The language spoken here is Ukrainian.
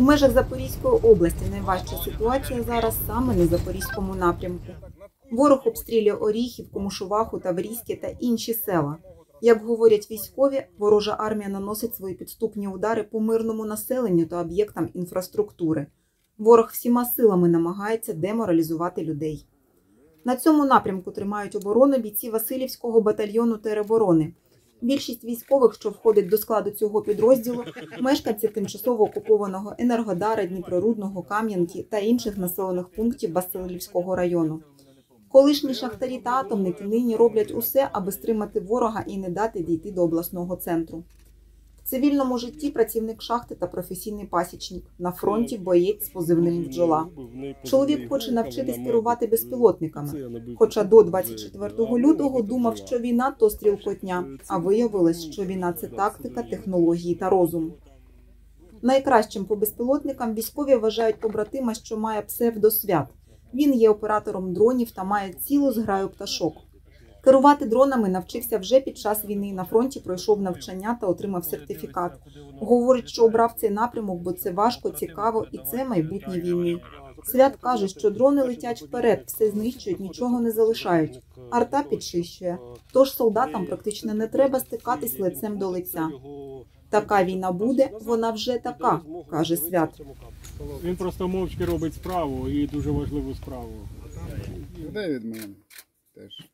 межах Запорізької області найважча ситуація зараз саме на Запорізькому напрямку. Ворог обстрілює Оріхів, Комушуваху, Таврійське та інші села. Як говорять військові, ворожа армія наносить свої підступні удари по мирному населенню та об'єктам інфраструктури. Ворог всіма силами намагається деморалізувати людей. На цьому напрямку тримають оборону бійці Василівського батальйону тероборони. Більшість військових, що входить до складу цього підрозділу, мешканці тимчасово окупованого Енергодара, Дніпрорудного, Кам'янки та інших населених пунктів Василівського району. Колишні шахтарі та атомники нині роблять усе, аби стримати ворога і не дати дійти до обласного центру. В цивільному житті працівник шахти та професійний пасічник. На фронті боєць з позивним «Бджола». Чоловік хоче навчитись керувати безпілотниками. Хоча до 24 лютого думав, що війна – то стрілкотня, а виявилось, що війна – це тактика, технології та розум. Найкращим по безпілотникам військові вважають побратима, що має псевдосвят. Він є оператором дронів та має цілу зграю пташок. Керувати дронами навчився вже під час війни. На фронті пройшов навчання та отримав сертифікат. Говорить, що обрав цей напрямок, бо це важко, цікаво і це майбутнє війни. Свят каже, що дрони летять вперед, все знищують, нічого не залишають. Арта підчищує. Тож солдатам практично не треба стикатись лицем до лиця. Така війна буде, вона вже така, каже Свят. Він просто мовчки робить справу і дуже важливу справу. Де від мене теж.